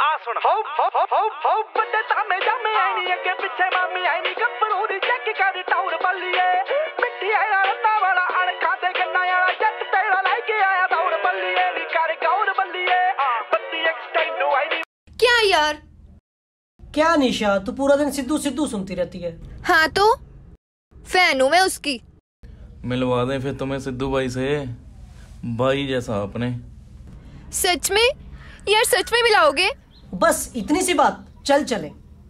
आ सुन हो बंदे तामे जामे आई नहीं अगे पीछे मामी आई नहीं गब्बरू दी चेक कर टाउर बल्लीए मिट्टी आया रत्ता वाला अणखा ते गन्ना वाला जट तेरा लाके आया टाउर बल्लीए नी कर गौर बल्लीए बत्ती एक्सटेंड आई नहीं। क्या यार क्या निशा, तू पूरा दिन सिद्धू सिद्धू सुनती रहती है। हाँ तो फैन हूँ मैं उसकी। मिलवा दें फिर तुम्हें सिद्धू भाई से, भाई जैसा अपने। सच में यार, सच में मिलाओगे? बस इतनी सी बात, चल चले।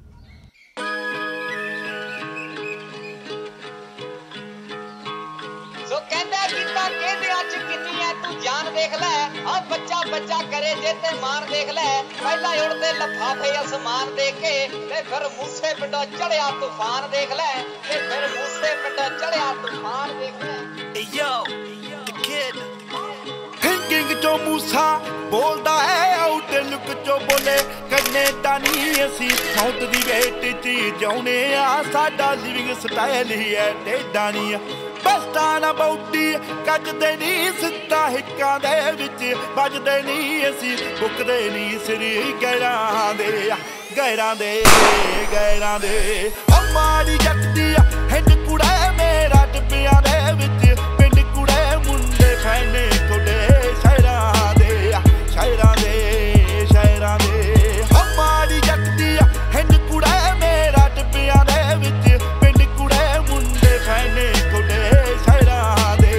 सो कहंदा कीता कहदे अच किन्नी है तू जान देख ले, आ बच्चा बच्चा करे जे ते मान देख ले, पहला उड़ते लफाफे आसमान देखे ते फिर मूसे पिंडों चढ़िया तूफान देख ले, ते फिर मूसे पिंडों चढ़िया तूफान देख ले। Yo, the kid. थिंकिंग जो मूसा बोलदा है आउट लुक जो बोले करने तानी असी मौत दी वेट च जाउने आ, साडा लिविंग स्टाइल ही है टेढ़ा नहीं बस्ता ना बौटी कजदे नहीं सिद्धा हिक्कां दे विच बजदे नहीं असी बुकदे नहीं सिरी गैरां दे हमारी जगती हिंद कुड़े मेरा टिब्बियां दे विच पिंड कुड़े मुंडे फैने थोड़े शायरां दे हमारी जगती हिंद कुड़े मेरा टिब्बियां दे विच पिंड कुड़े मुंडे फैने थोड़े शायरां दे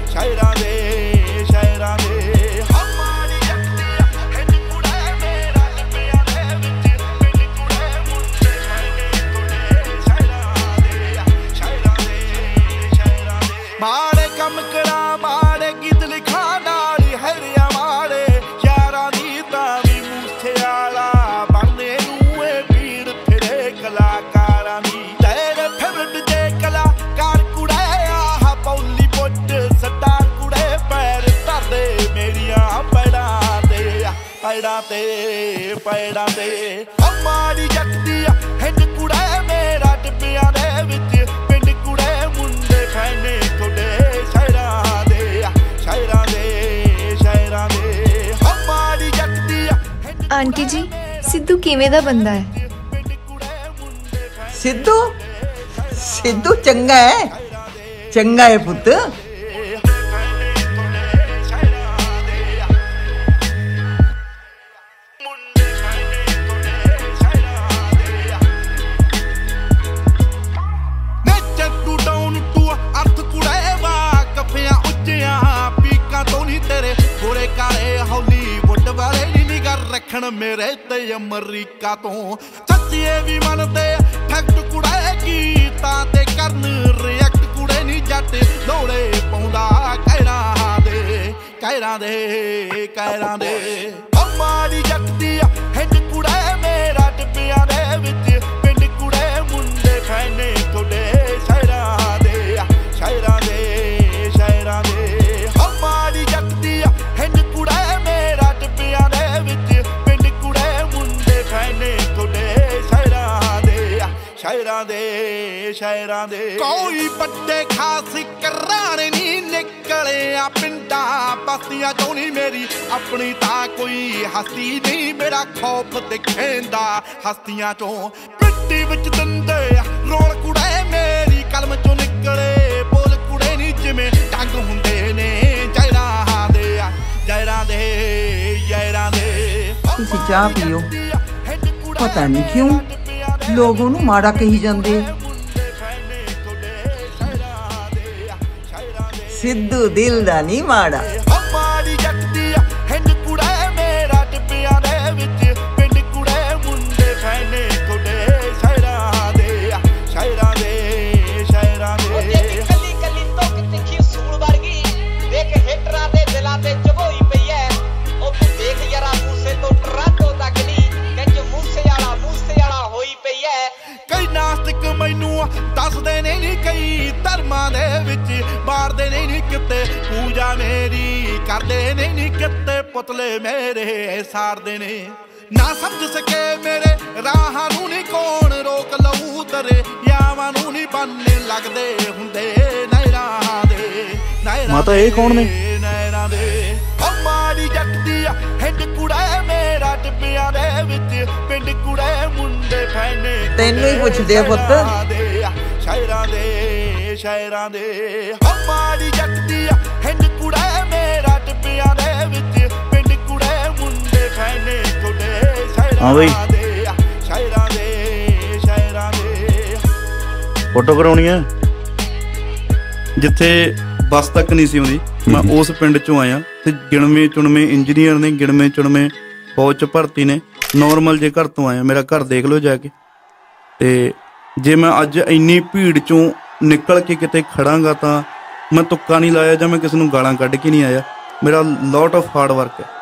हमारी जगती हिंद कुड़े मेरा टिब्बियां दे विच पिंड कुड़े मुंडे फैने थोड़े शायरां दे माड़े कम करा माड़े गीत लिखा नाली हरिया माड़े यारां दी तावी मूसे आला बनने नूं पीड़ फिरे कलाकारां दी तेरे फेवरेट जे कलाकार कुड़े आह पौली पुट सटार कुड़े पैर धरदे मेरियां पैड़ां ते हमारी जगती हिंद कुड़े मेरा टिब्बियां दे विच पिंड कुड़े मुंडे फैने थोड़े शायरां दे हमारी जगती। आंटी जी, सिद्धू किवें दा बंदा है? सिद्धू सिद्धू चंगा है पुत्त। रखण मेरे ते अमरीका तो सच्चिए भी मनदे फैक्ट कुड़े गीतां ते करन रिएक्ट कुड़े नी जट दौड़े पौंदा कैरां दे हमारी जगती हिंद कुड़े मेरा टिब्बियां दे विच पिंड कुड़े मुंडे फैने थोड़े शायरां दे हमारी जगती हिंद कुड़े मेरा टिब्बियां दे विच शायरां दे कोई बड़े खास कराने नहीं निकले आ पिंडा बस्तियां चों नहीं मेरी अपनी ता कोई हस्ती नहीं मेरा खौफ दिखेंदा हस्तियां चों मिट्टी विच दंदे रोल कुड़े मेरी कलम चों निकले बोल कुड़े नहीं जिवें डंग हुंदे ने जयरां दे तुसीं चाह पियो, पता नहीं क्यों लोगों नूं माड़ा कही जांदे। सिद्धू दिल दा नहीं माड़ा। हमारी जगती हिंद कुड़े मेरा टिब्बियां दे विच पिंड कुड़े मुंडे फैने थोड़े शायरां दे कली कली तोक तिखी सूल वर्गी देख हेटरां दे दिलां ते चबोई पई है ओ तू देख यारा मूसे तो टराटो तकली कंज मूसे वाला होई पई है। कई नास्तिक मैनू दसदे नहीं कई धर्मां दे विच मारदे नहीं किते पूजा मेरी करदे नहीं किते पुतले मेरे साड़दे ने ना समझ सके मेरे राहां नूं नहीं कौन रोक लऊ तरे यावां नूं नहीं बनने लगदे हुंदे नैरां दे माता ये कौन ने? हमारी जगती हिंद कुड़े मेरा टिब्बियां दे विच ਮੁੰਡੇ ਫੈਨੇ ਤੈਨੂੰ ਹੀ ਪੁੱਛਦੇ ਆ ਪੁੱਤ। ਸ਼ਾਇਰਾਂ ਦੇ ਹਮਾਰੀ ਜੱਟ ਦੀ ਹਿੰਦ ਕੁੜੇ ਮੇਰਾ ਟਿੱਬਿਆਂ ਦੇ ਵਿੱਚ ਪਿੰਡ ਕੁੜੇ ਮੁੰਡੇ ਫੈਨੇ ਤੁਹਾਡੇ ਹਾਂ ਬਈ ਸ਼ਾਇਰਾਂ ਦੇ ਫੋਟੋ ਕਰਾਉਣੀ ਹੈ। ਜਿੱਥੇ ਬੱਸ ਤੱਕ ਨਹੀਂ ਸੀ ਆਉਂਦੀ ਮੈਂ ਉਸ ਪਿੰਡ ਚੋਂ ਆਇਆ ਤੇ ਗਿਣਵੇਂ ਚੁਣਵੇਂ ਇੰਜੀਨੀਅਰ ਨੇ, ਗਿਣਵੇਂ ਚੁਣਵੇਂ ਫੌਜ 'ਚ ਭਰਤੀ ਨੇ। ਨੋਰਮਲ ਜੇ ਘਰ ਤੋਂ ਆਇਆ, ਮੇਰਾ ਘਰ ਦੇਖ ਲਓ ਜਾ ਕੇ। ਤੇ ਜੇ ਮੈਂ ਅੱਜ ਇੰਨੀ ਭੀੜ ਚੋਂ ਨਿਕਲ ਕੇ ਕਿਤੇ ਖੜਾਂਗਾ ਤਾਂ ਮੈਂ ਤੁੱਕਾ ਨਹੀਂ ਲਾਇਆ ਜਾਂ ਮੈਂ ਕਿਸੇ ਨੂੰ ਗਾਲਾਂ ਕੱਢ ਕੇ ਨਹੀਂ ਆਇਆ। ਮੇਰਾ ਲੋਟ ਆਫ ਹਾਰਡ ਵਰਕ ਹੈ।